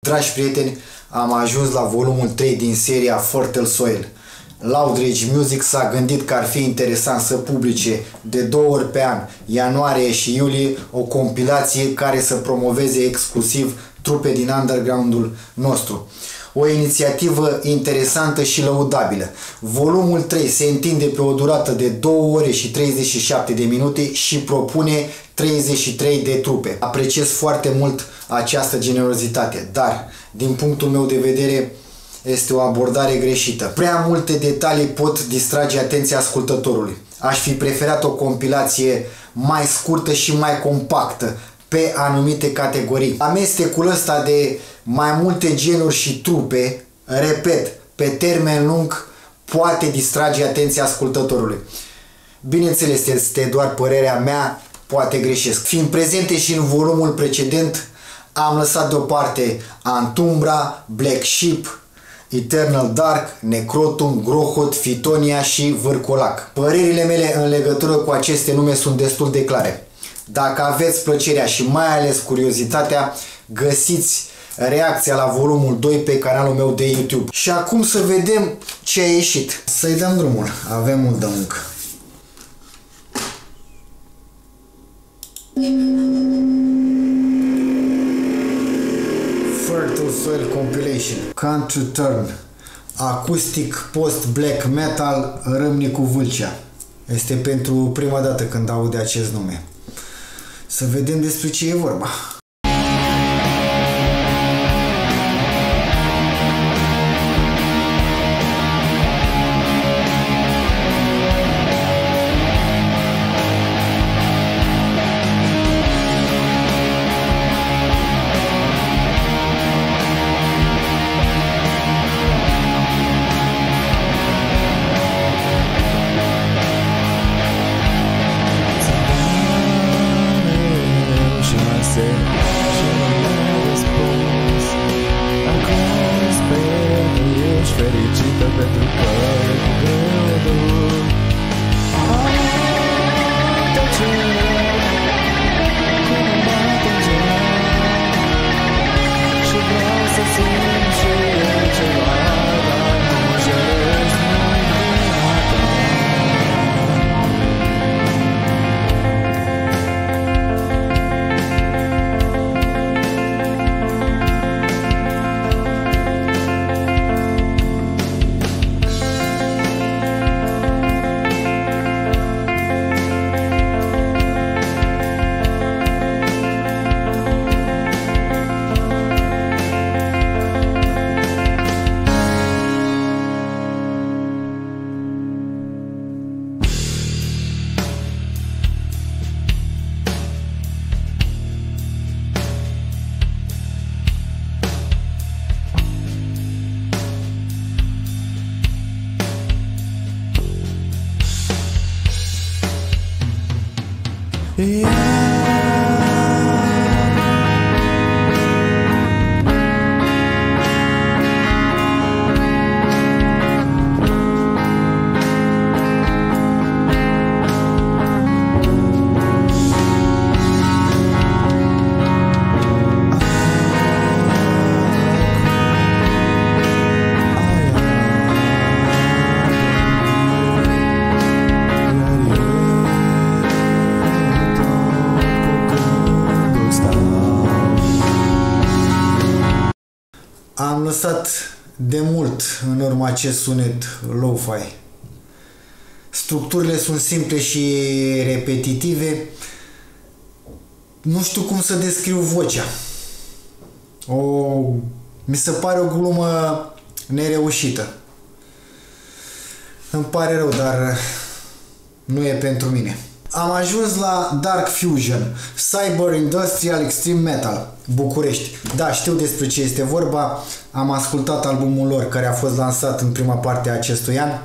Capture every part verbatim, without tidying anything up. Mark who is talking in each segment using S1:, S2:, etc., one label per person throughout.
S1: Dragi prieteni, am ajuns la volumul trei din seria Fertile Soil. Loud Rage Music s-a gândit că ar fi interesant să publice de două ori pe an, ianuarie și iulie, o compilație care să promoveze exclusiv trupe din underground-ul nostru. O inițiativă interesantă și lăudabilă. Volumul trei se întinde pe o durată de două ore și treizeci și șapte de minute și propune treizeci și trei de trupe. Apreciez foarte mult această generozitate, dar, din punctul meu de vedere, este o abordare greșită. Prea multe detalii pot distrage atenția ascultătorului. Aș fi preferat o compilație mai scurtă și mai compactă pe anumite categorii. Amestecul ăsta de mai multe genuri și trupe, repet, pe termen lung, poate distrage atenția ascultătorului. Bineînțeles, este doar părerea mea, poate greșesc. Fiind prezente și în volumul precedent, am lăsat deoparte Antumbra, Black Sheep, Eternal Dark, Necrotum, Grohot, Fitonia și Vârcolac. Părerile mele în legătură cu aceste nume sunt destul de clare. Dacă aveți plăcerea și mai ales curiozitatea, găsiți reacția la volumul doi pe canalul meu de YouTube. Și acum să vedem ce a ieșit. Să-i dăm drumul. Avem mult de muncă. Fertile Soil Compilation. Country Turn. Acustic post black metal Râmnicu Vâlcea. Este pentru prima dată când aud de acest nume. Să vedem despre ce e vorba. Am lăsat de mult în urma acest sunet lo-fi. Structurile sunt simple și repetitive. Nu știu cum să descriu vocea. O... Mi se pare o glumă nereușită. Îmi pare rău, dar nu e pentru mine. Am ajuns la Dark Fusion, Cyber Industrial Extreme Metal, București. Da, știu despre ce este vorba, am ascultat albumul lor care a fost lansat în prima parte a acestui an.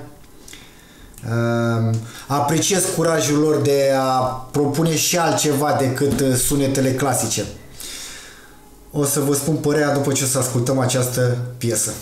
S1: Apreciez curajul lor de a propune și altceva decât sunetele clasice. O să vă spun părerea după ce o să ascultăm această piesă.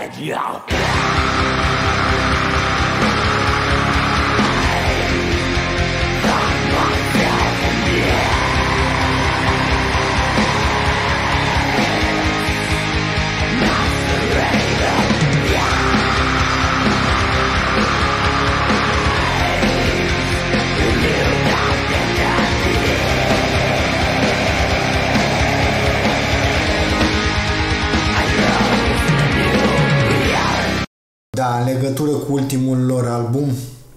S1: Da, în legătură cu ultimul lor album,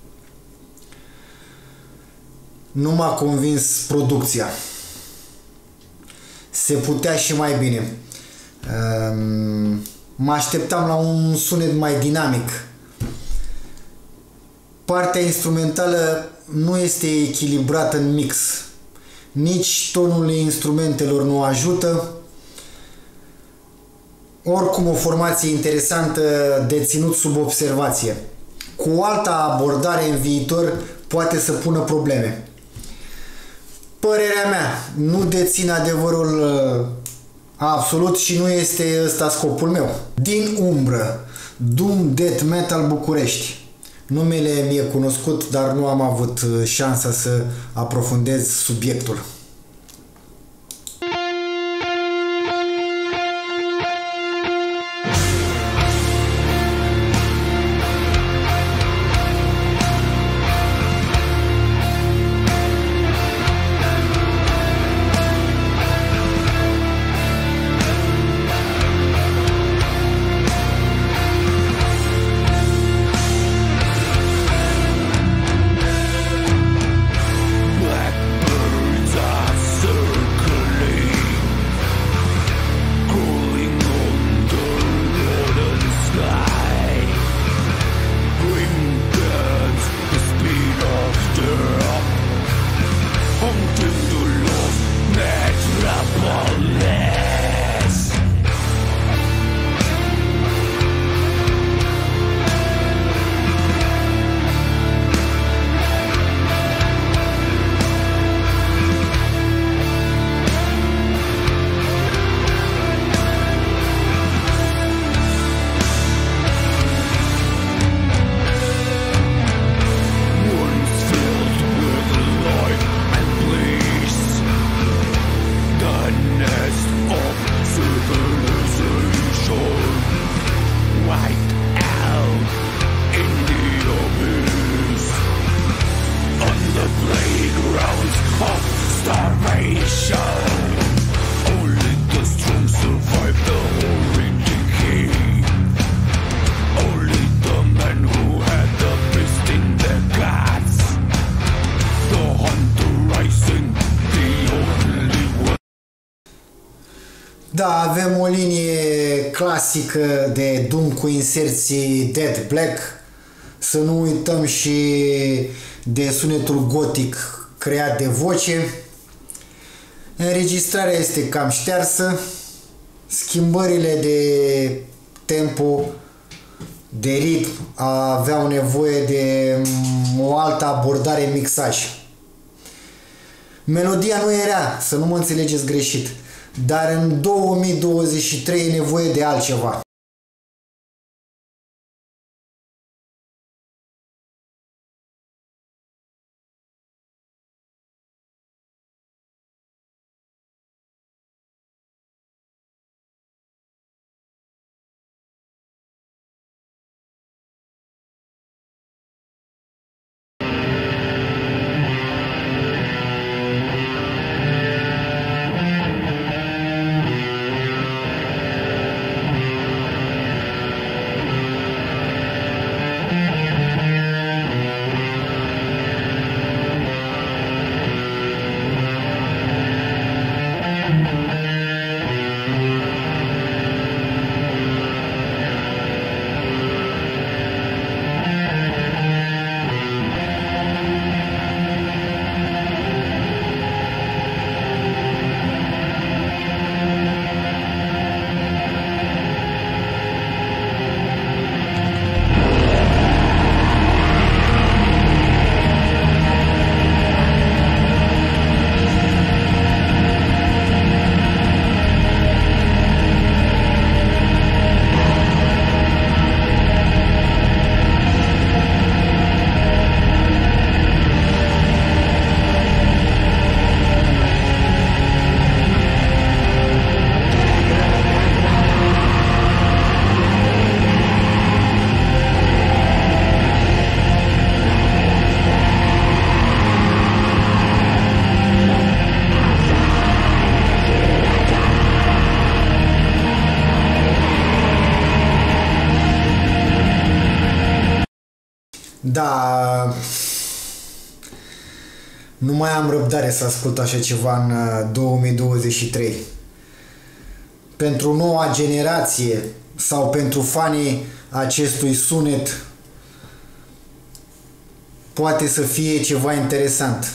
S1: nu m-a convins producția. Se putea și mai bine. Mă așteptam la un sunet mai dinamic. Partea instrumentală nu este echilibrată în mix. Nici tonul instrumentelor nu ajută. Oricum, o formație interesantă de ținut sub observație. Cu o altă abordare în viitor poate să pună probleme. Părerea mea, nu dețin adevărul absolut și nu este ăsta scopul meu. Din umbră, Doom Death Metal București. Numele mi-e cunoscut, dar nu am avut șansa să aprofundez subiectul. Da, avem o linie clasică de Doom cu inserții Dead Black. Să nu uităm și de sunetul gotic creat de voce. Înregistrarea este cam ștearsă. Schimbările de tempo, de ritm aveau nevoie de o altă abordare în mixaj. Melodia nu era, să nu mă înțelegeți greșit, dar în două mii douăzeci și trei e nevoie de altceva. Da, nu mai am răbdare să ascult așa ceva în două mii douăzeci și trei. Pentru noua generație sau pentru fanii acestui sunet poate să fie ceva interesant.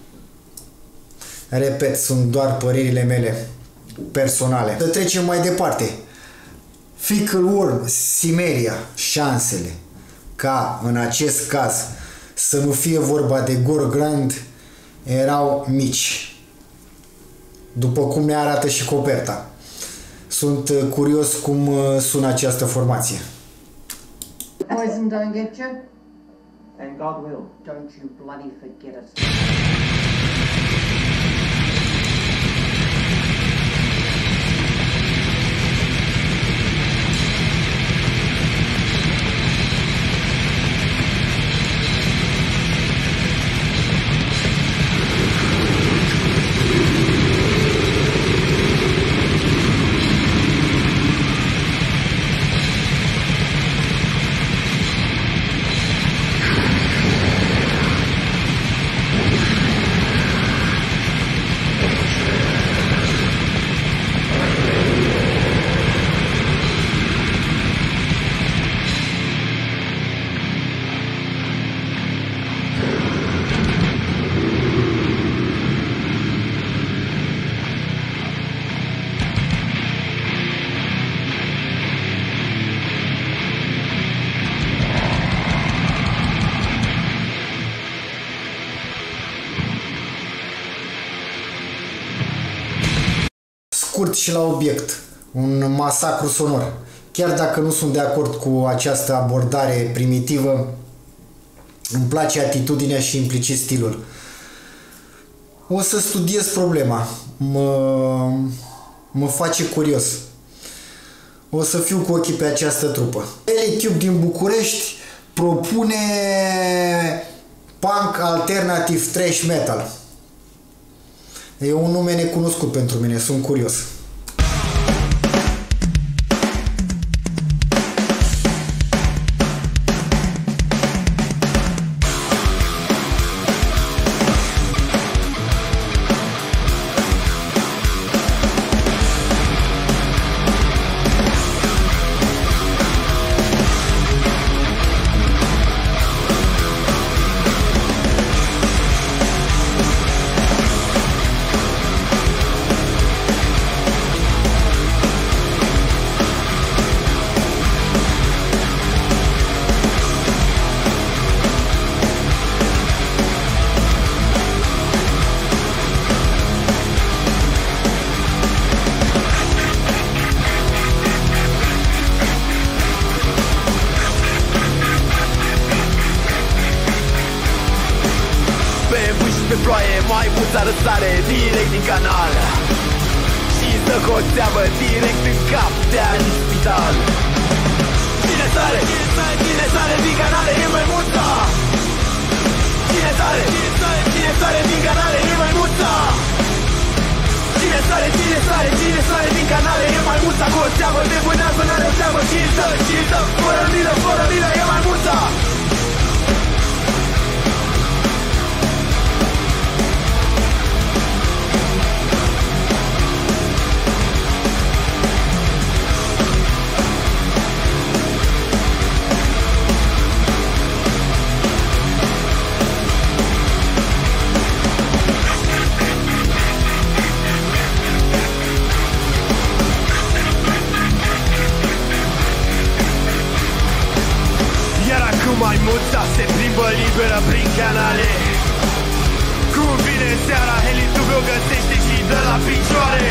S1: Repet, sunt doar părerile mele personale. Să trecem mai departe. Fickle Worm, Cimmeria, șansele ca în acest caz să nu fie vorba de Gorgrand erau mici, după cum ne arată și coperta. Sunt curios cum sună această formație.
S2: Poison don't get you,
S3: And God will.
S2: don't you bloody forget it.
S1: Scurt și la obiect, un masacru sonor. Chiar dacă nu sunt de acord cu această abordare primitivă, îmi place atitudinea și implicit stilul. O să studiez problema, mă, mă face curios. O să fiu cu ochii pe această trupă. Elitube din București propune punk alternativ thrash metal. E un nume necunoscut pentru mine, sunt curios.
S4: pe ploaie, mai mulți răsare direct din canal și să coțeavă direct în cap de-a-n spital. Cine sare, cine sare din canale e mai multa. Cine sare, cine sare din canale e mai multa. Cine sare, cine sare, cine sare din canale e mai multa. Coțeavă, nebânează, n-are o teamă și îl dă, și îl dă. Fără milă, fără milă e mai multa. Maimuța se plimbă liberă prin canale. Cum vine seara, Helitube o găsește și dă la picioare.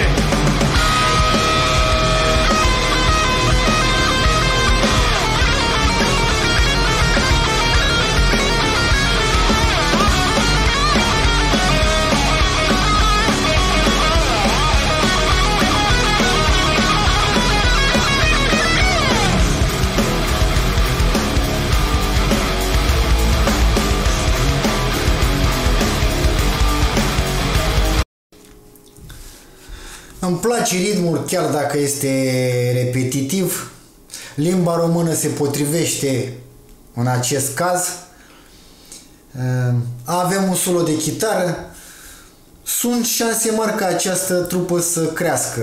S1: Îmi place ritmul, chiar dacă este repetitiv. Limba română se potrivește în acest caz. Avem un solo de chitară. Sunt șanse mari ca această trupă să crească.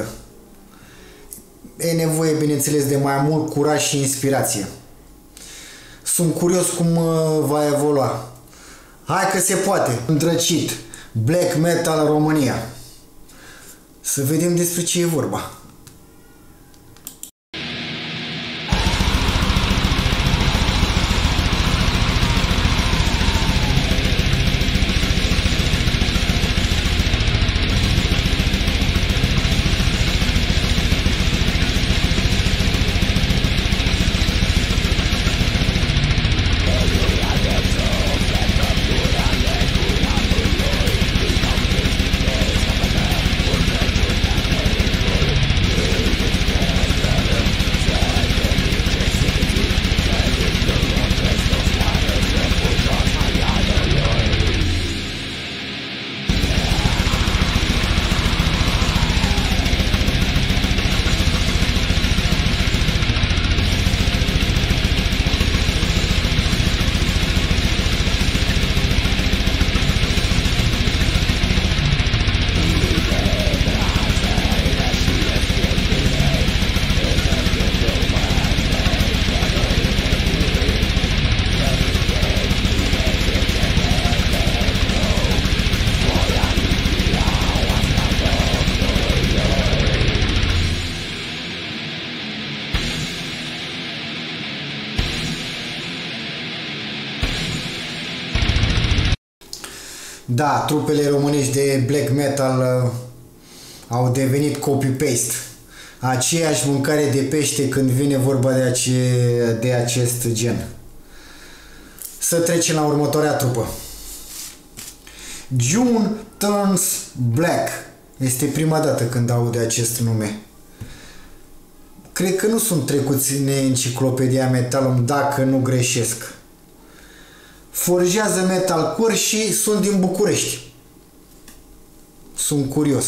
S1: E nevoie, bineînțeles, de mai mult curaj și inspirație. Sunt curios cum va evolua. Hai că se poate! Îndrăcit! Black Metal România! Să vedem despre ce e vorba. Da, trupele românești de black metal uh, au devenit copy-paste. Aceeași mâncare de pește când vine vorba de, ace de acest gen. Să trecem la următoarea trupă. June Turns Black. Este prima dată când aud de acest nume. Cred că nu sunt trecuți în enciclopedia Metalum dacă nu greșesc. Forjează metalcore și sunt din București. Sunt curios.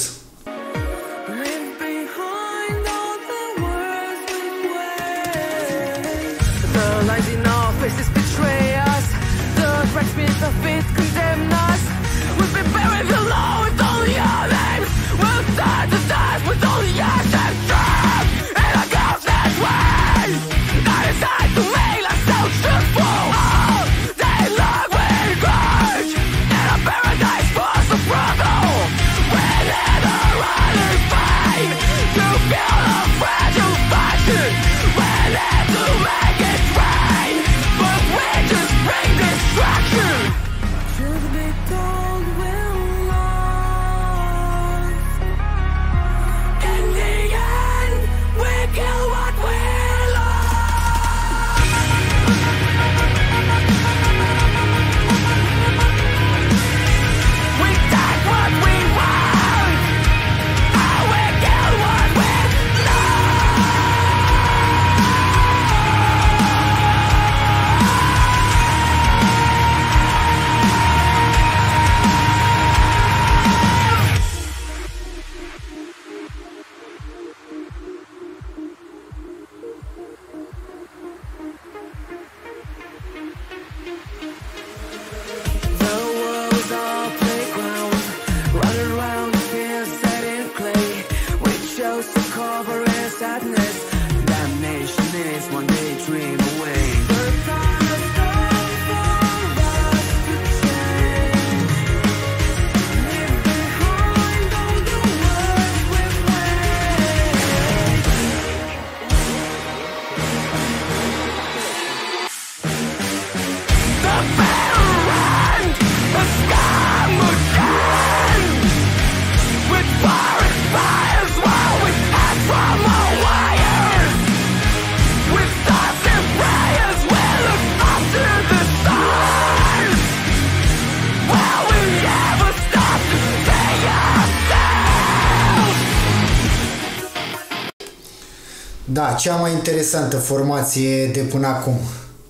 S1: Da, cea mai interesantă formație de până acum.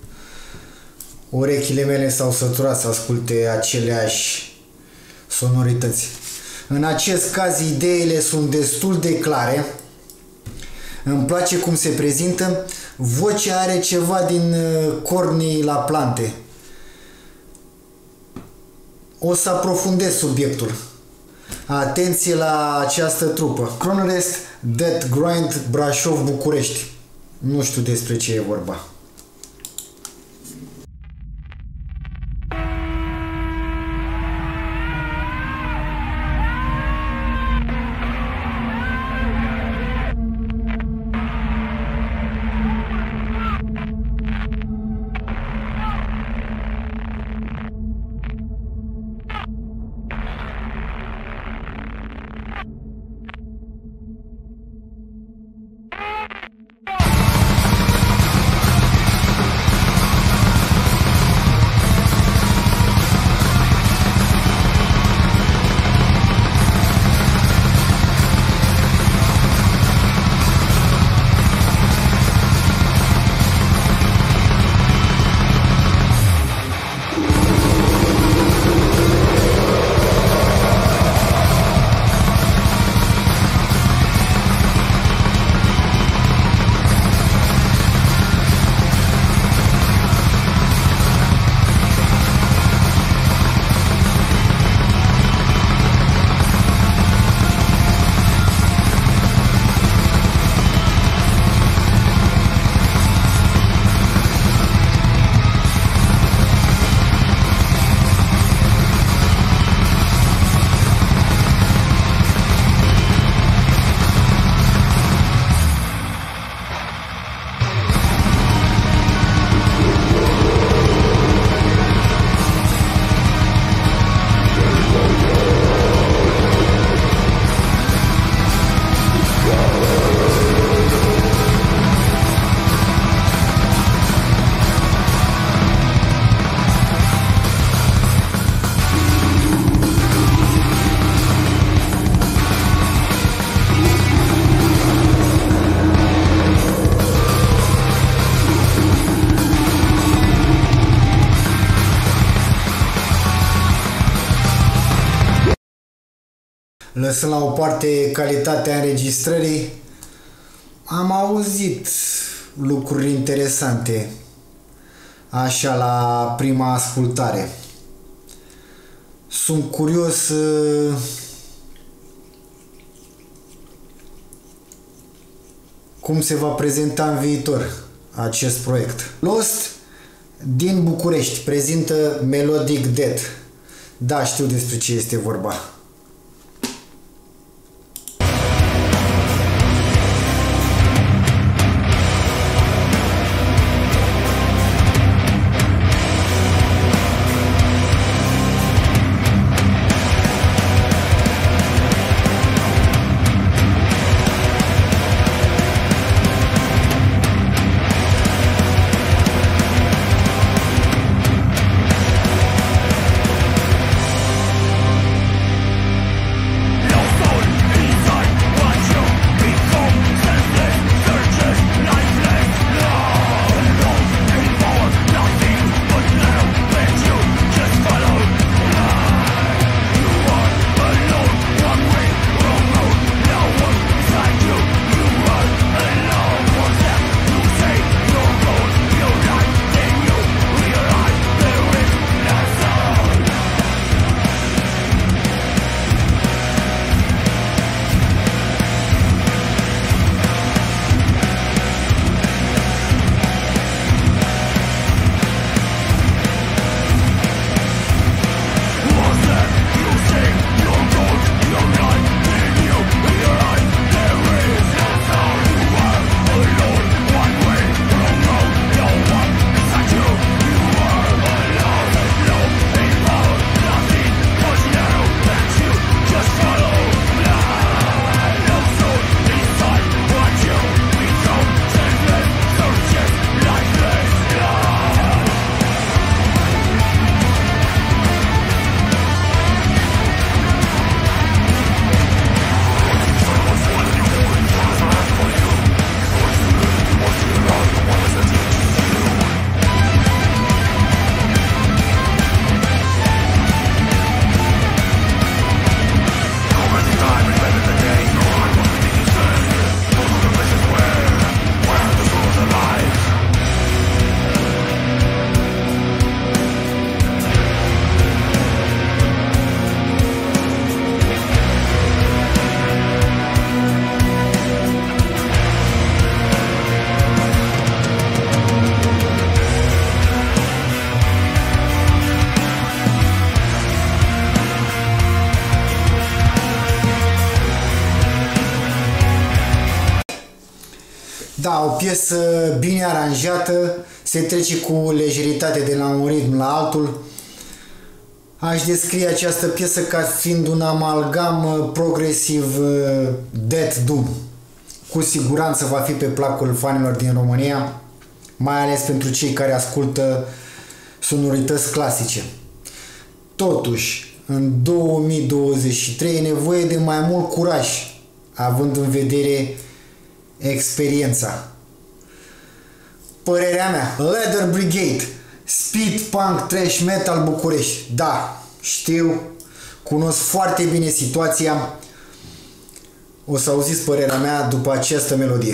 S1: Urechile mele s-au săturat să asculte aceleași sonorități. În acest caz, ideile sunt destul de clare. Îmi place cum se prezintă. Vocea are ceva din cornii la plante. o să aprofundez subiectul. Atenție la această trupă. Cronrest Death Grind Brașov București. Nu știu despre ce e vorba. Lăsând la o parte calitatea înregistrării, am auzit lucruri interesante așa la prima ascultare. Sunt curios uh, cum se va prezenta în viitor acest proiect. Lost din București prezintă Melodic Death. Da, știu despre ce este vorba. Da, o piesă bine aranjată, se trece cu lejeritate de la un ritm la altul. Aș descrie această piesă ca fiind un amalgam progresiv Death Doom. Cu siguranță va fi pe placul fanilor din România, mai ales pentru cei care ascultă sonorități clasice. Totuși, în două mii douăzeci și trei e nevoie de mai mult curaj, având în vedere experiența. Părerea mea, Leather Brigade, Speed Punk Trash Metal București. Da, știu, cunosc foarte bine situația. O să auziți părerea mea după această melodie.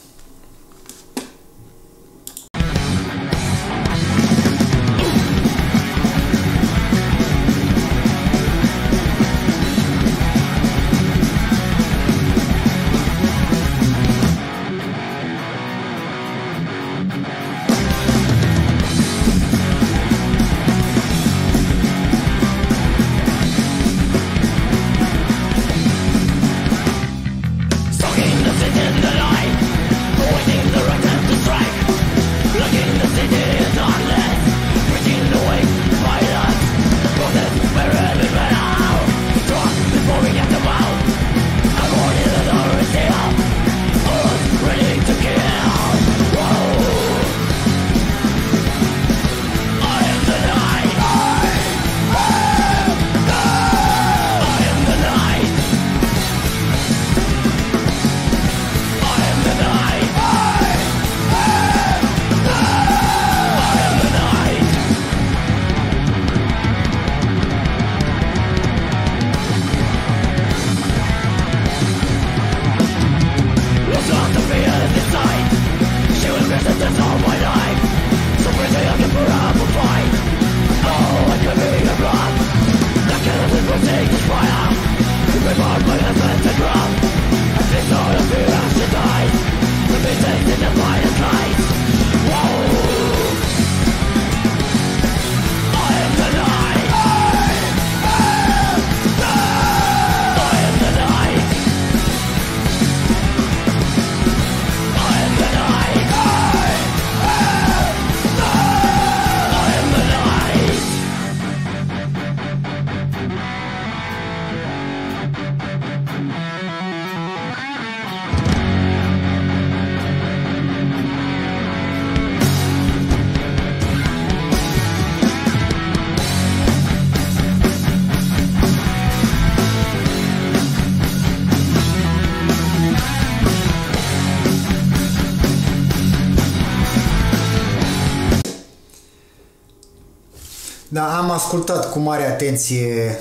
S1: Da, am ascultat cu mare atenție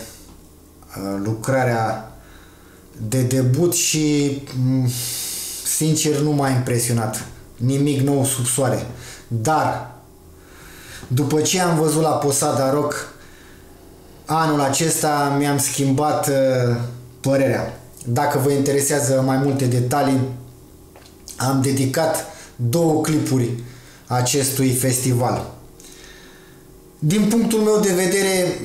S1: lucrarea de debut și sincer nu m-a impresionat. Nimic nou sub soare. Dar după ce am văzut la Posada Rock anul acesta mi-am schimbat părerea. Dacă vă interesează mai multe detalii, am dedicat două clipuri acestui festival. Din punctul meu de vedere,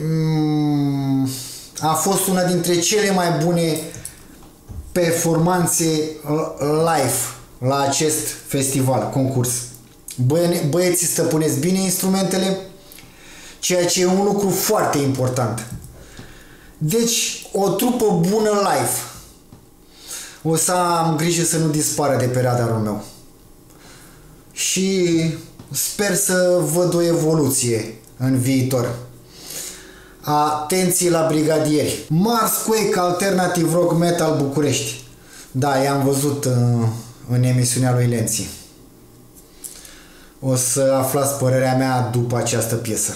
S1: a fost una dintre cele mai bune performanțe live la acest festival, concurs. Băieții stăpânesc bine instrumentele, ceea ce e un lucru foarte important. Deci, o trupă bună live. O să am grijă să nu dispară de pe radarul meu. Și sper să văd o evoluție în viitor. Atenție la brigadieri. Mars Quake Alternative Rock Metal București. Da, i-am văzut în, în emisiunea lui Lenții. O să aflați părerea mea după această piesă.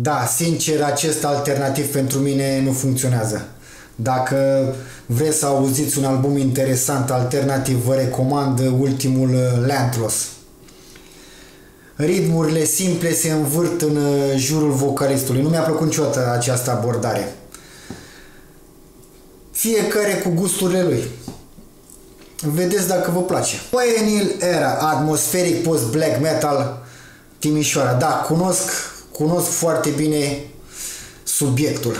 S1: Da, sincer, acest alternativ pentru mine nu funcționează. Dacă vreți să auziți un album interesant alternativ, vă recomand ultimul Landloss. Ritmurile simple se învârt în jurul vocalistului. Nu mi-a plăcut niciodată această abordare. Fiecare cu gusturile lui. Vedeți dacă vă place. Pioneer Era, atmosferic post-black metal, Timișoara. Da, cunosc, cunosc foarte bine subiectul.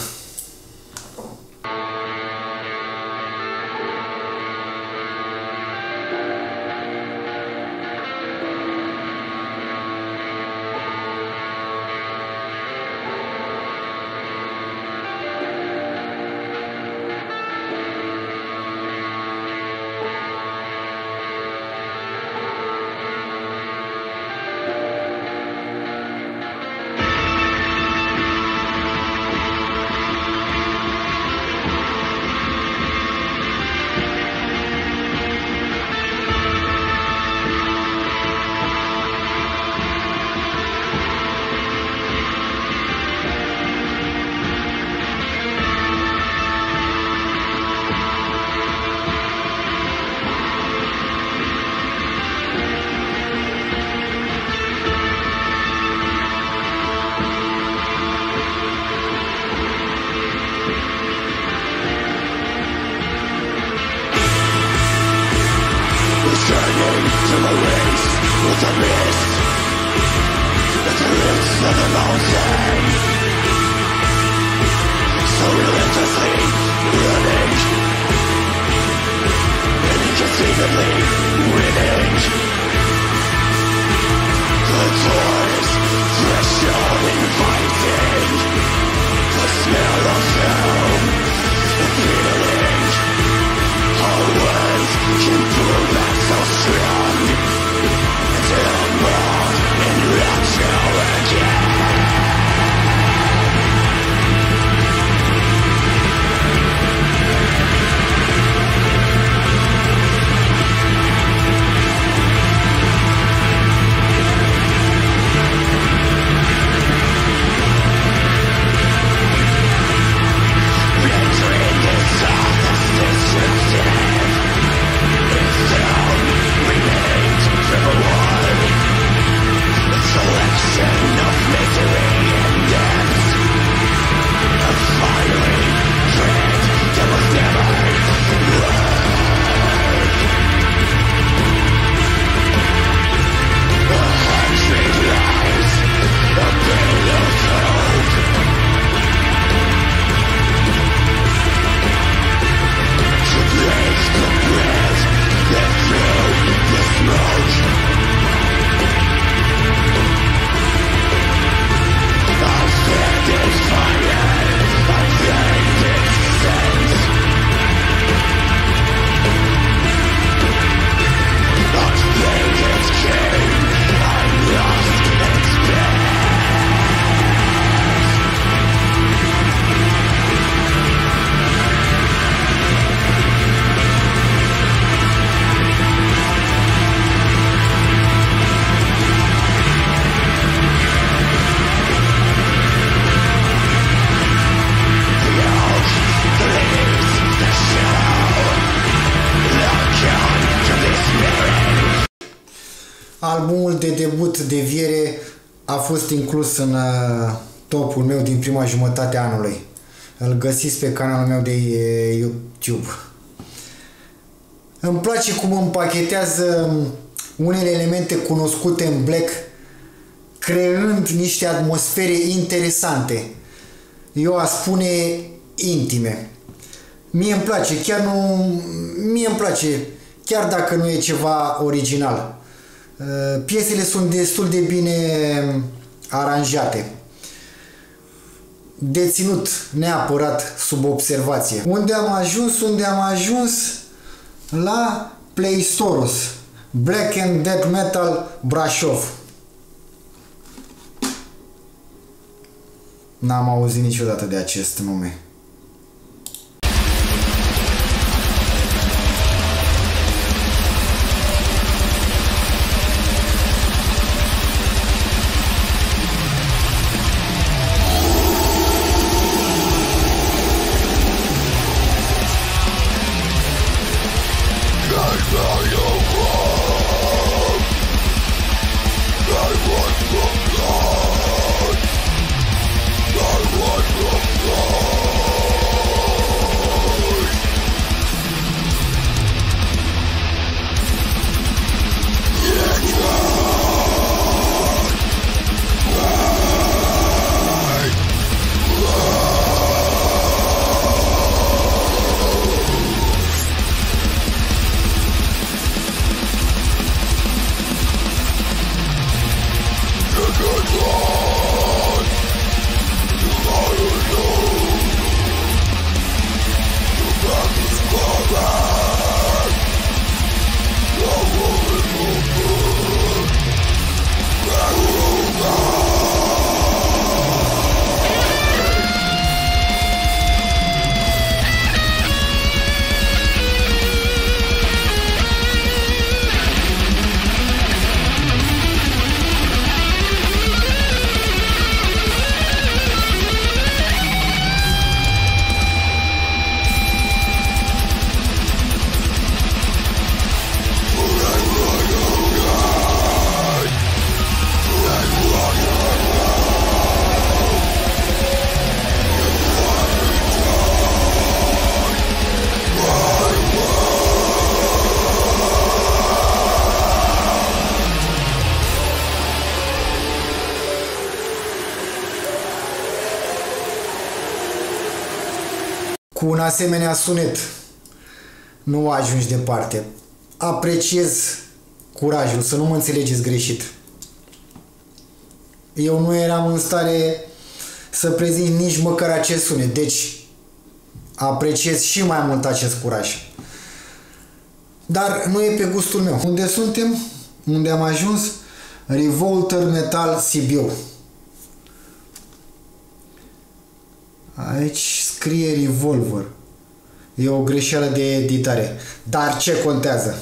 S1: Albumul de debut Deviere a fost inclus în uh, topul meu din prima jumătate a anului. Îl găsiți pe canalul meu de uh, YouTube. Îmi place cum împachetează unele elemente cunoscute în black, creând niște atmosfere interesante. Eu aș spune intime. Mie îmi place, chiar nu... Mie îmi place, chiar dacă nu e ceva original. Piesele sunt destul de bine aranjate. De ținut neapărat sub observație. Unde am ajuns? Unde am ajuns? La Pleistoros, Black and Death Metal Brașov. N-am auzit niciodată de acest nume. cu un asemenea sunet nu ajungi departe. Apreciez curajul, să nu mă înțelegeți greșit. Eu nu eram în stare să prezint nici măcar acest sunet, deci apreciez și mai mult acest curaj. Dar nu e pe gustul meu. Unde suntem? Unde am ajuns? Revolter Metal Sibiu. Aici scrie Revolver. E o greșeală de editare. Dar ce contează?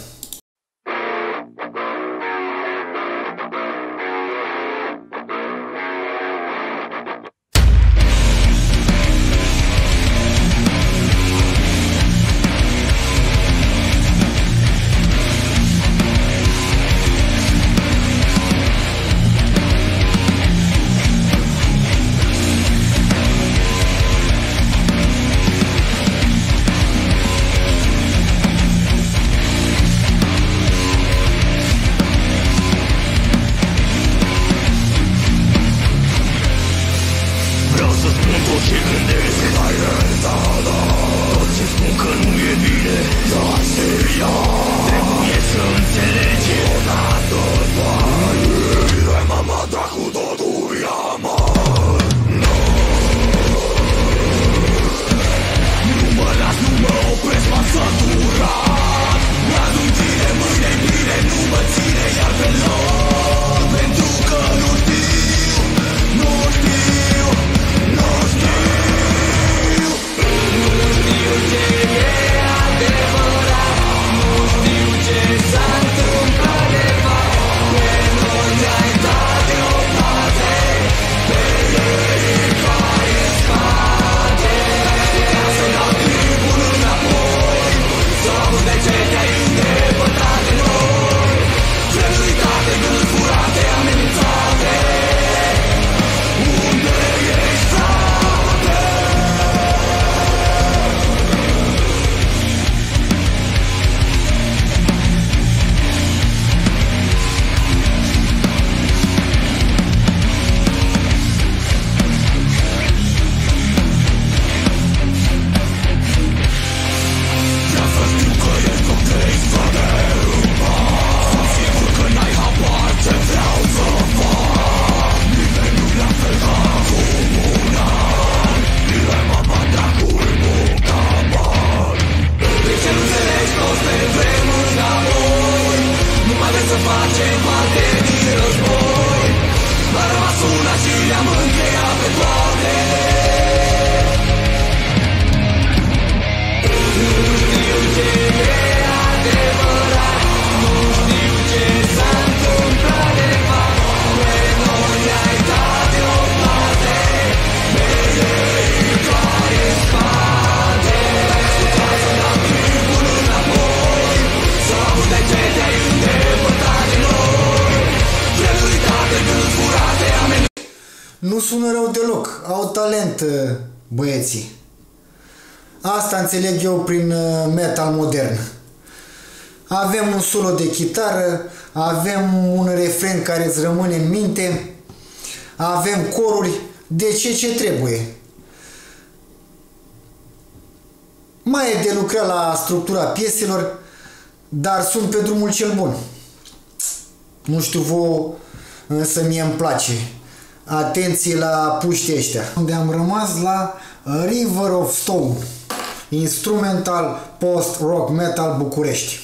S1: Nu sună rău deloc, au talent băieții. Asta înțeleg eu prin metal modern. Avem un solo de chitară, avem un refren care îți rămâne în minte, avem coruri, de ce ce trebuie. Mai e de lucrat la structura pieselor, dar sunt pe drumul cel bun. Nu știu vouă, însă mie îmi place. Atenție la puștii ăștia. Unde am rămas la River of Stone, instrumental post-rock metal București.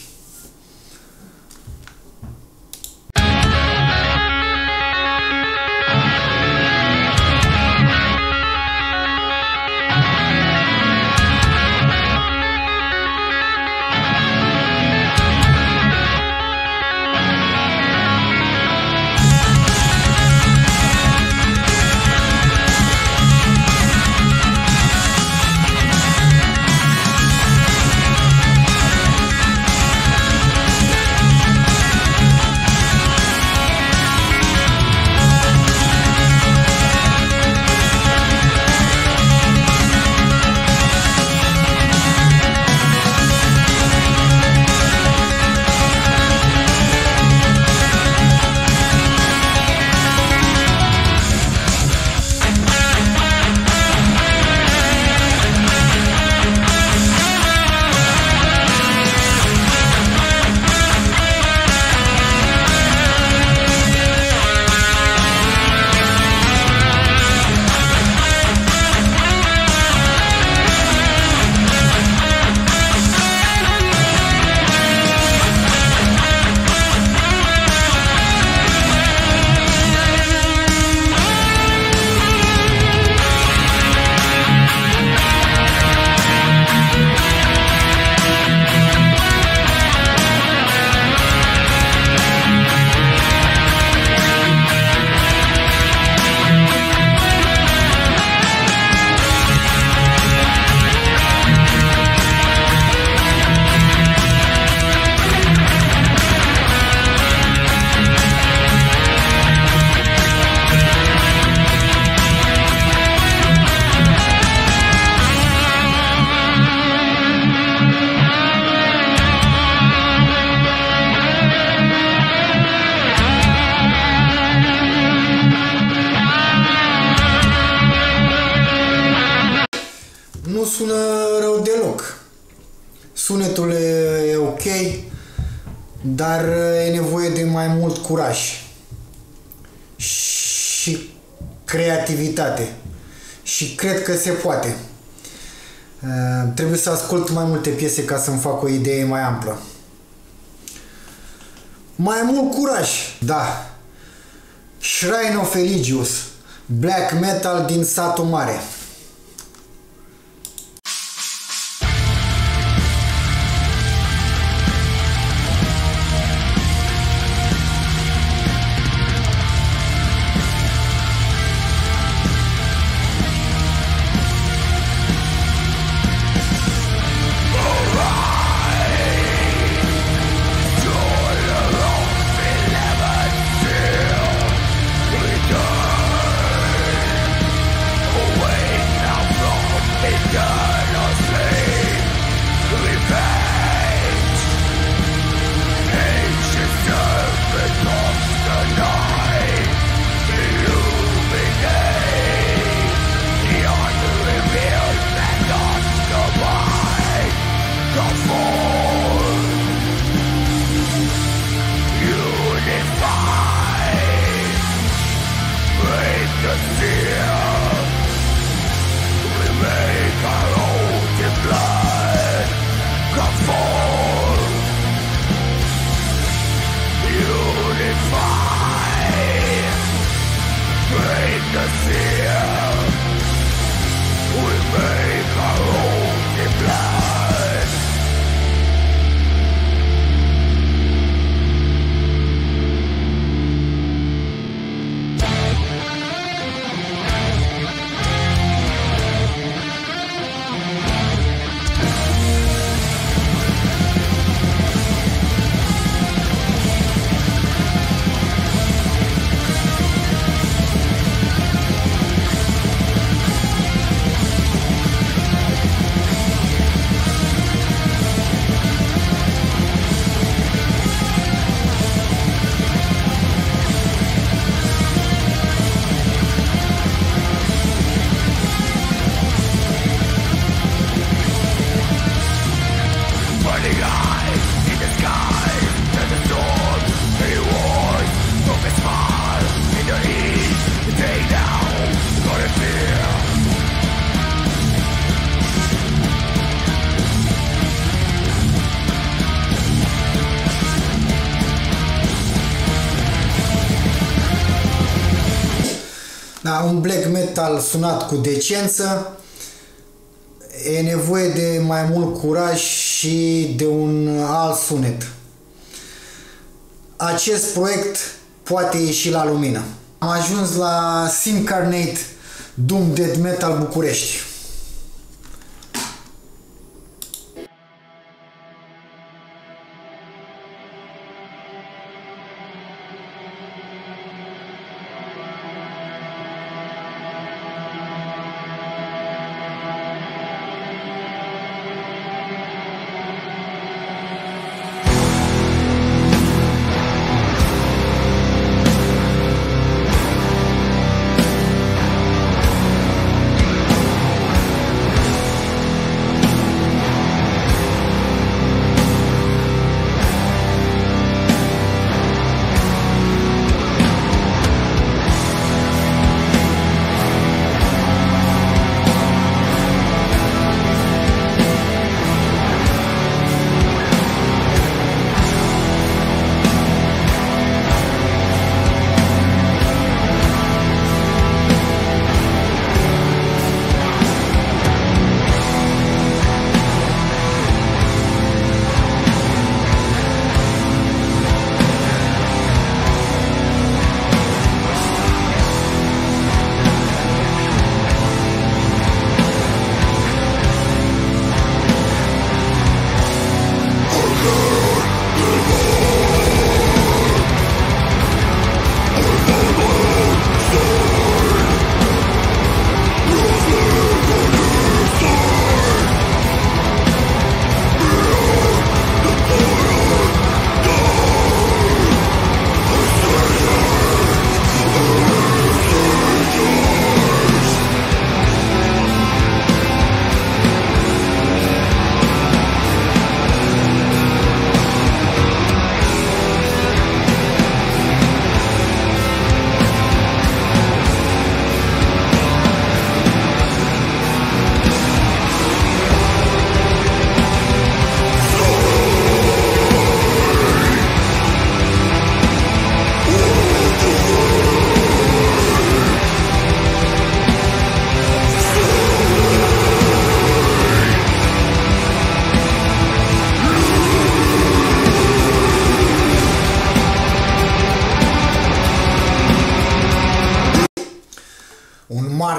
S1: nu sună rău deloc. Sunetul e ok, dar e nevoie de mai mult curaj și creativitate. Și cred că se poate. Trebuie să ascult mai multe piese ca să-mi fac o idee mai amplă. Mai mult curaj, da. Shrine of Eligius, black metal din Satul Mare. Da, un black metal sunat cu decență, e nevoie de mai mult curaj și de un alt sunet. Acest proiect poate ieși la lumină. Am ajuns la Simcarnate Doom Death Metal București.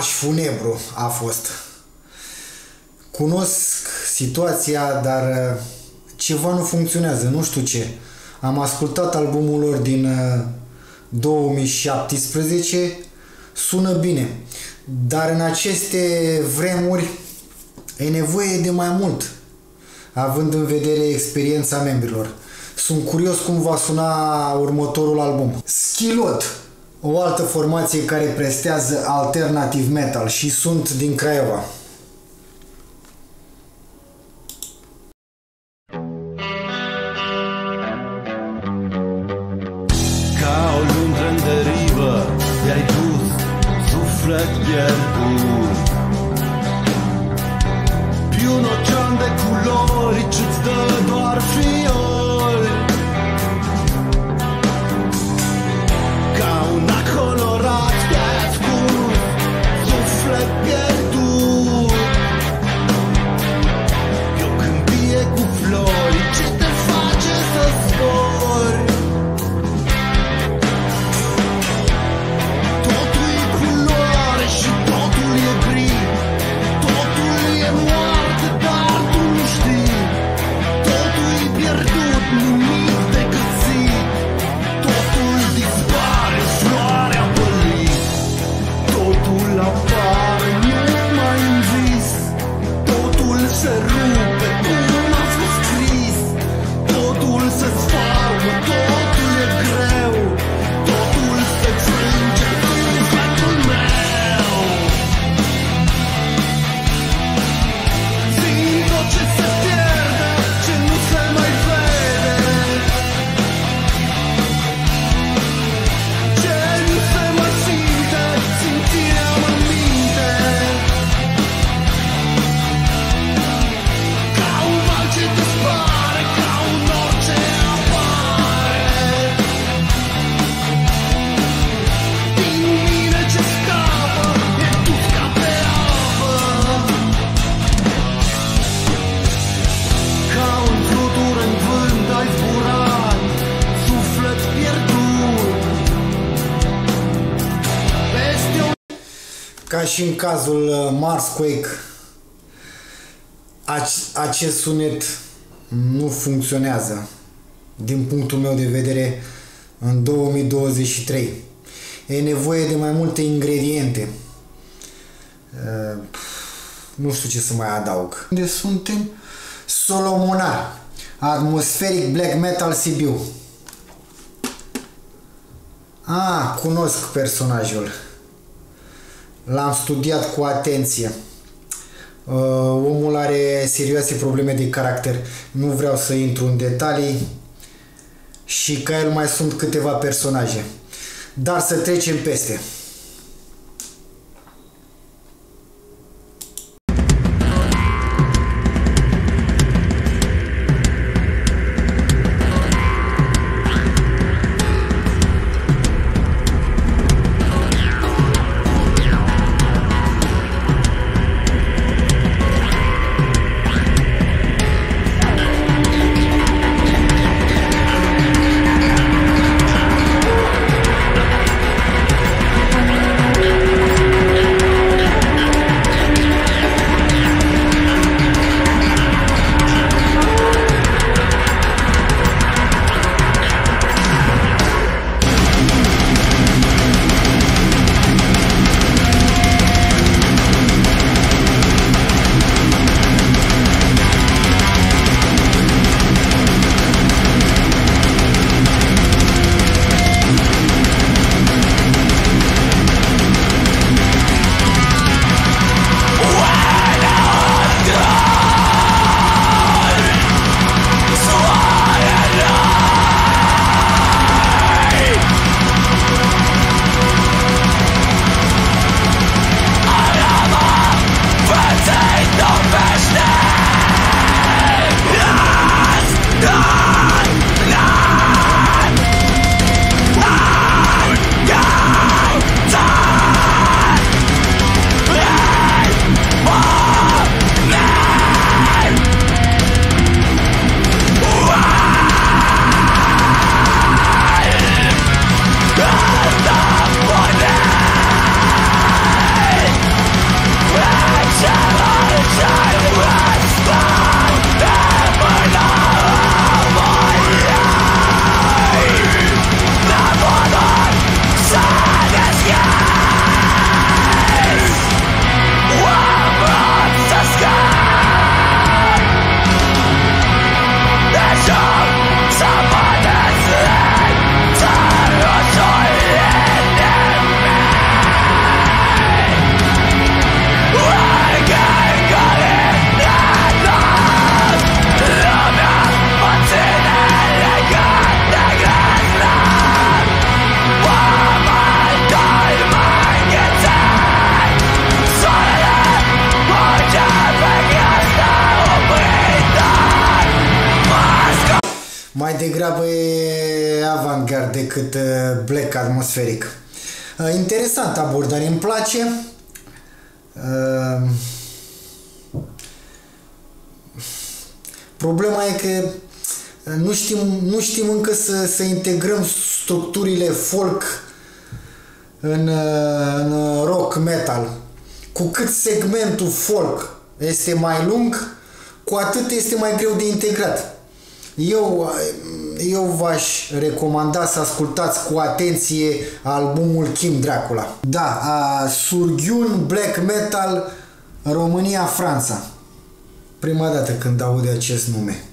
S1: marș funebru a fost. Cunosc situația, dar ceva nu funcționează, nu știu ce. Am ascultat albumul lor din două mii șaptesprezece, sună bine, dar în aceste vremuri e nevoie de mai mult, având în vedere experiența membrilor. Sunt curios cum va suna următorul album. Skilot, o altă formație care prestează alternative metal și sunt din Craiova.
S5: Ca o luntre în derivă, i-ai dus suflet pierdut. Più un ocean de culori ce-ți dă doar fiori. Ca un ac colorat te-ai ascuns, suflet pierdut. E o câmpie cu flori ce te face să zbori. Totul e culoare și totul e gri, totul e moarte, dar tu nu știi. Totul e pierdut, nimic decât zi. Totul dispare, floarea pălit. Totul apare numai în vis. Totul se rupe, cum a fost scris. Totul se sfarmă, totul e greu. Totul se frânge în sufletul meu. Zi tot ce se pierde, ce nu se mai vede, ce nu se mai simte, simțirea-mă în minte. Ca un val ce dispare, ca un nor ce apare. Din mine ce scapă, e dus ca pe apă. Ca un flutur în vânt ai zburat, suflet pierdut. Peste o
S1: Ca și în cazul uh, Marsquake, ac- acest sunet nu funcționează din punctul meu de vedere în două mii douăzeci și trei. E nevoie de mai multe ingrediente. Uh, nu știu ce să mai adaug. Unde suntem? Solomonar, Atmospheric Black Metal Sibiu. Ah, cunosc personajul. L-am studiat cu atenție. Uh, omul are serioase probleme de caracter. Nu vreau să intru în detalii. Și ca el mai sunt câteva personaje. Dar să trecem peste.
S5: Totul
S1: mai degrabă e avantgard decât black atmosferic. Interesant abordare, îmi place. Problema e că nu știm, nu știm încă să, să integrăm structurile folk în, în rock metal. Cu cât segmentul folk este mai lung, cu atât este mai greu de integrat. Eu, eu v-aș recomanda să ascultați cu atenție albumul Kim Dracula. Da, a Surghiun Black Metal România-Franța. Prima dată când aud acest nume.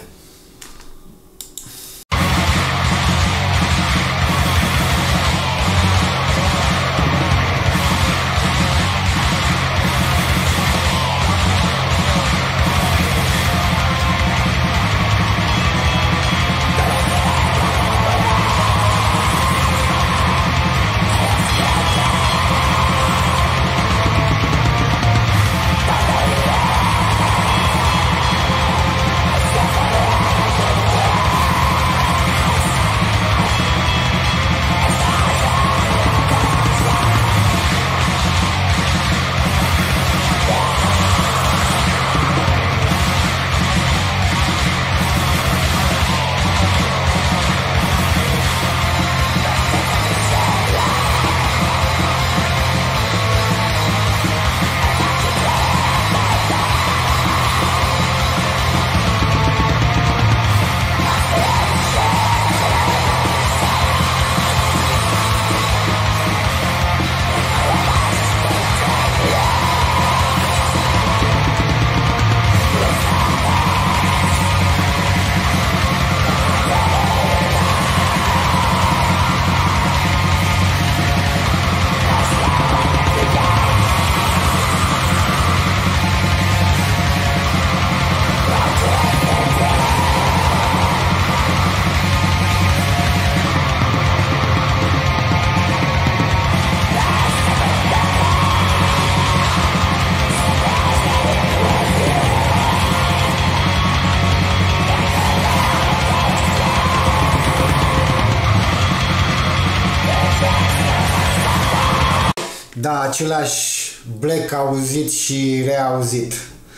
S1: Da, același black auzit și reauzit.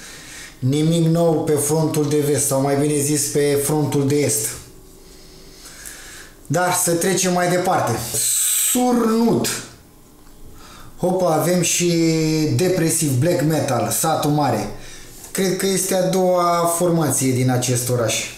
S1: Nimic nou pe frontul de vest, sau mai bine zis pe frontul de est. Dar să trecem mai departe. Surnut. Hopa, avem și depresiv black metal, Satul Mare. Cred că este a doua formație din acest oraș.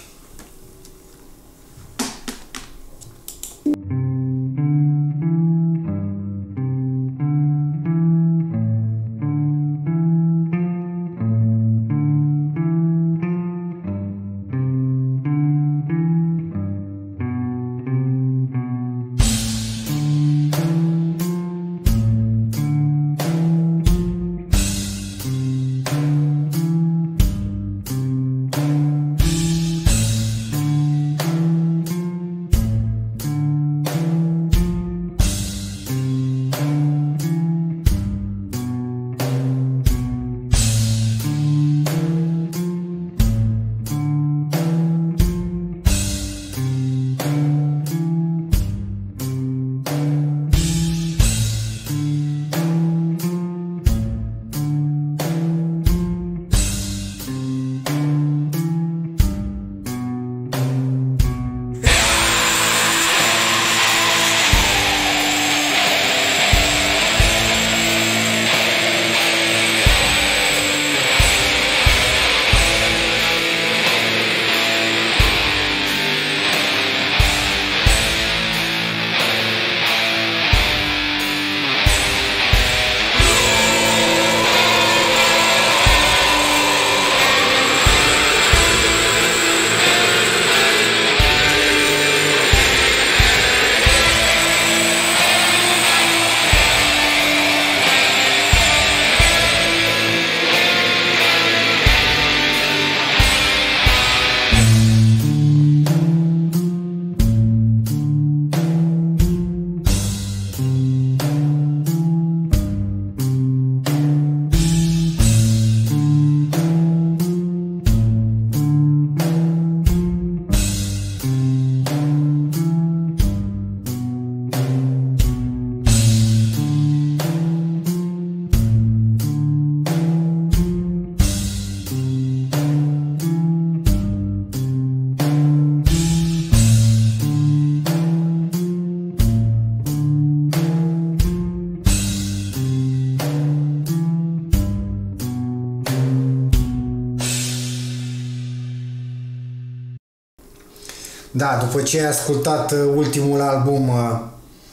S1: Da, după ce ai ascultat ultimul album uh,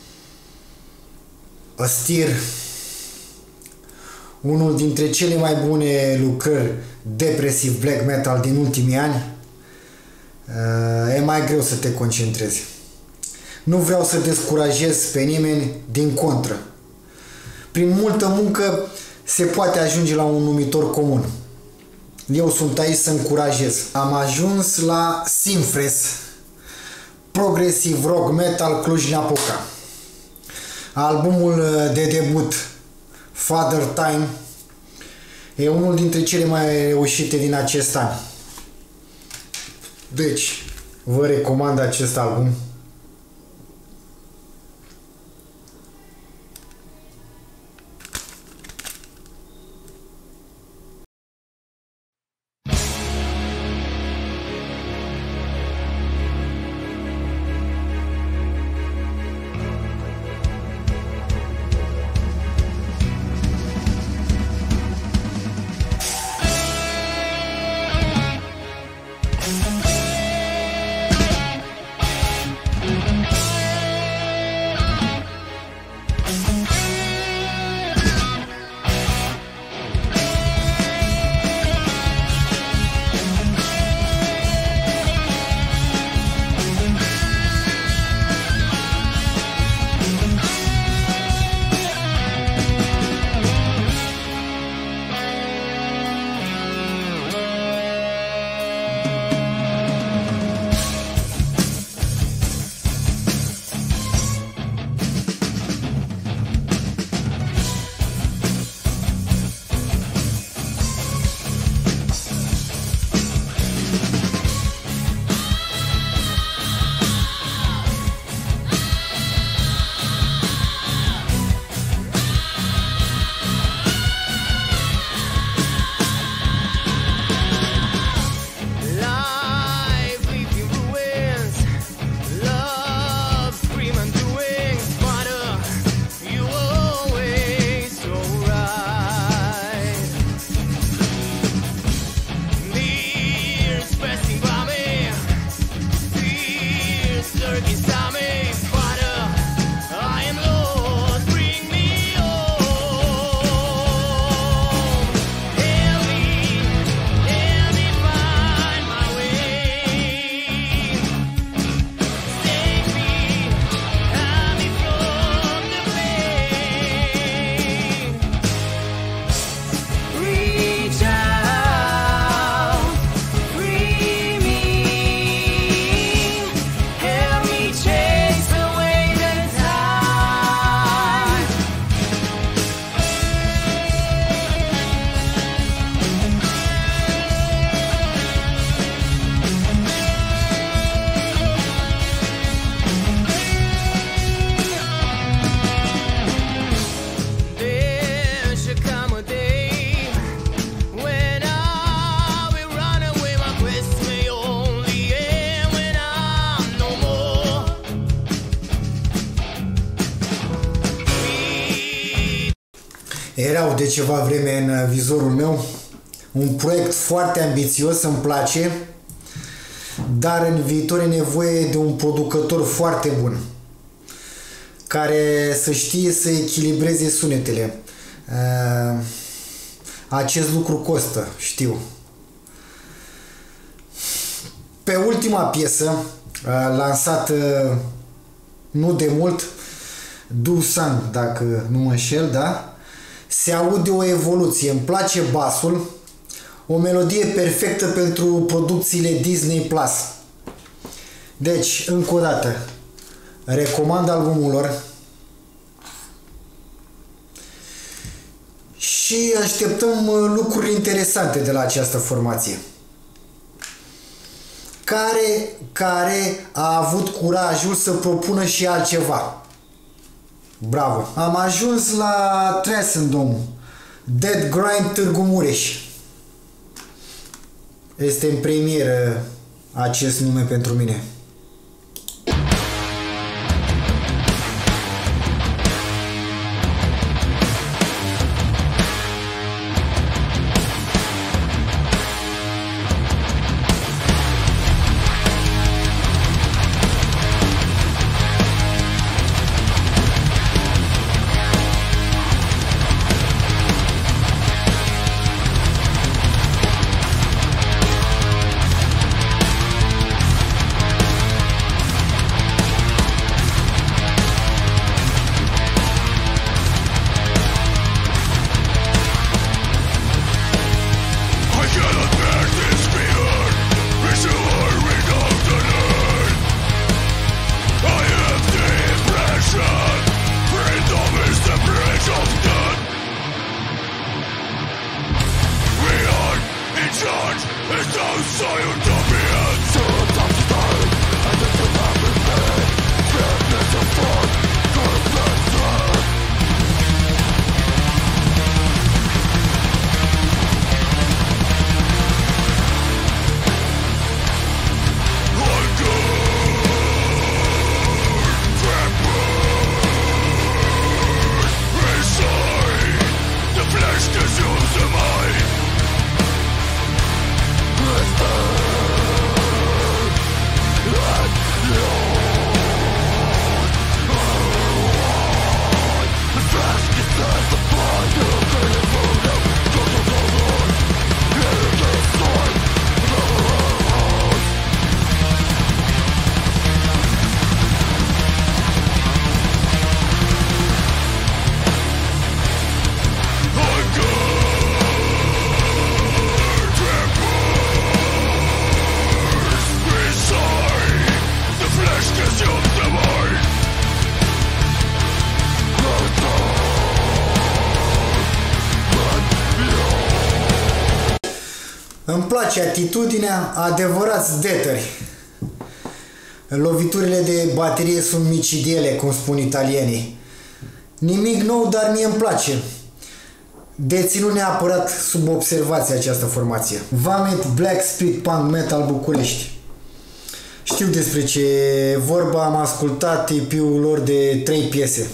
S1: A Steer, unul dintre cele mai bune lucrări depresiv black metal din ultimii ani, uh, e mai greu să te concentrezi. Nu vreau să descurajez pe nimeni, din contră. Prin multă muncă se poate ajunge la un numitor comun. Eu sunt aici să încurajez. Am ajuns la Simfres, progresiv rock metal Cluj-Napoca. Albumul de debut, Father Time, e unul dintre cele mai reușite din acest an. Deci, vă recomand acest album. Erau de ceva vreme în vizorul meu, un proiect foarte ambițios, îmi place, dar în viitor e nevoie de un producător foarte bun, care să știe să echilibreze sunetele. Acest lucru costă, știu. Pe ultima piesă, lansată nu de mult, Dusan, dacă nu mă înșel, da? Se aude o evoluție, îmi place basul, o melodie perfectă pentru producțiile Disney Plus. Deci, încă o dată, recomand albumul lor și așteptăm lucruri interesante de la această formație, care, care a avut curajul să propună și altceva. Bravo! Am ajuns la Transcendom, Dead Grind Târgu Mureș. Este în premieră acest nume pentru mine. Îmi place atitudinea, adevărați detări. Loviturile de baterie sunt micidiele, cum spun italienii. Nimic nou, dar mie îmi place. De ținut neapărat sub observație această formație. Vomit Black Speed Punk Metal București. Știu despre ce e vorba, am ascultat E P-ul lor de trei piese.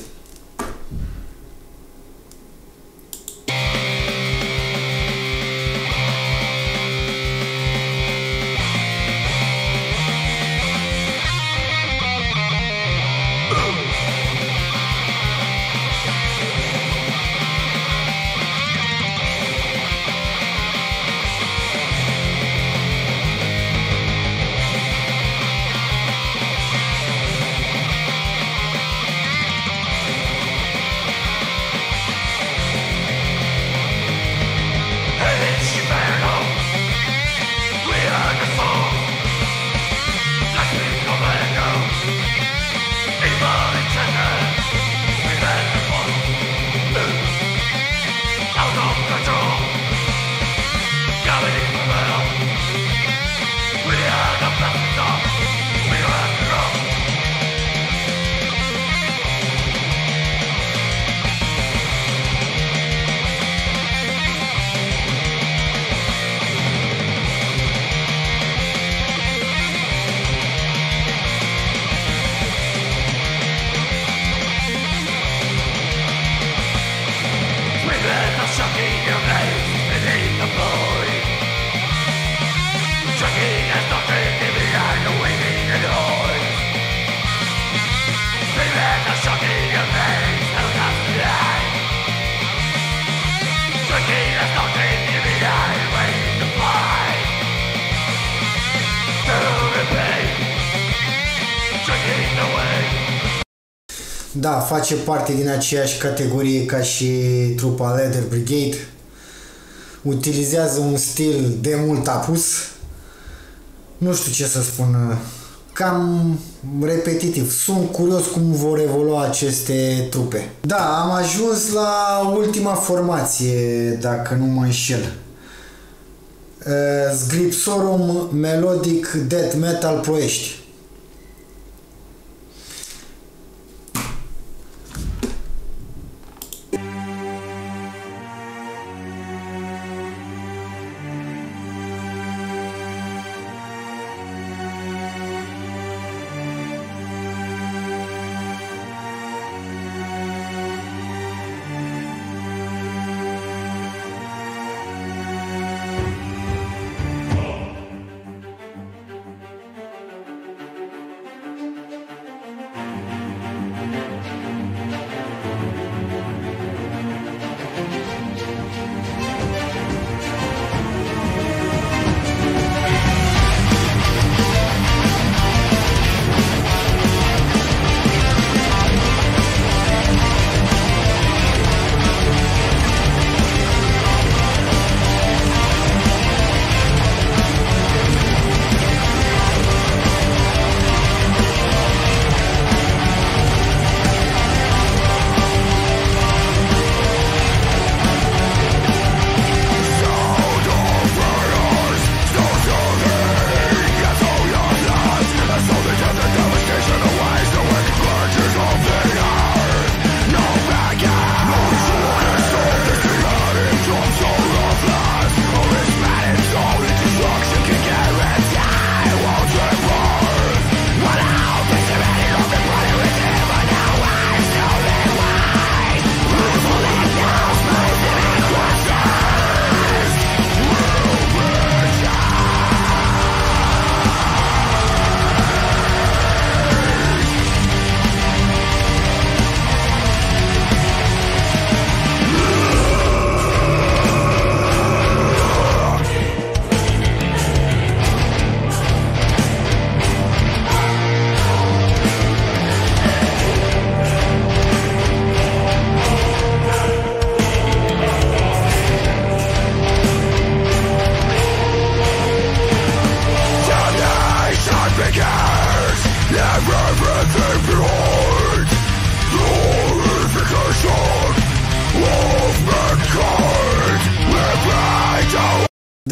S1: Da, face parte din aceeași categorie ca și trupa Leather Brigade. Utilizează un stil de mult apus. Nu știu ce să spun. Cam repetitiv. Sunt curios cum vor evolua aceste trupe. Da, am ajuns la ultima formație, dacă nu mă înșel. Sgripsorum Melodic Death Metal Ploiești.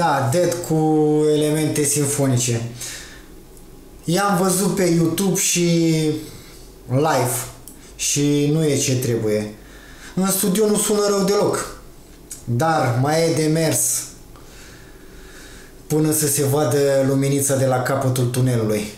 S1: Da, Dead cu elemente simfonice. I-am văzut pe YouTube și live și nu e ce trebuie. În studio nu sună rău deloc, dar mai e de mers până să se vadă luminița de la capătul tunelului.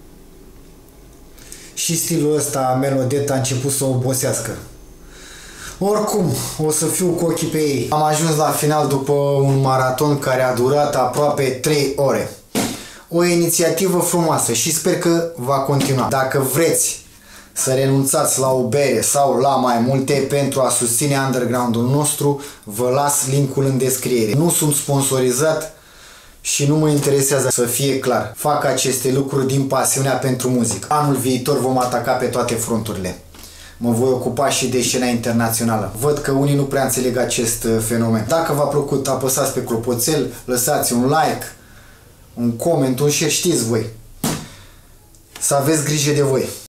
S1: Și stilul ăsta melodet a început să obosească. Oricum, o să fiu cu ochii pe ei. Am ajuns la final după un maraton care a durat aproape trei ore. O inițiativă frumoasă și sper că va continua. Dacă vreți să renunțați la o bere sau la mai multe pentru a susține underground-ul nostru, vă las linkul în descriere. Nu sunt sponsorizat și nu mă interesează, să fie clar. Fac aceste lucruri din pasiunea pentru muzică. Anul viitor vom ataca pe toate fronturile. Mă voi ocupa și de scena internațională. Văd că unii nu prea înțeleg acest fenomen. Dacă v-a plăcut, apăsați pe clopoțel, lăsați un like, un coment, un share, știți voi. Să aveți grijă de voi.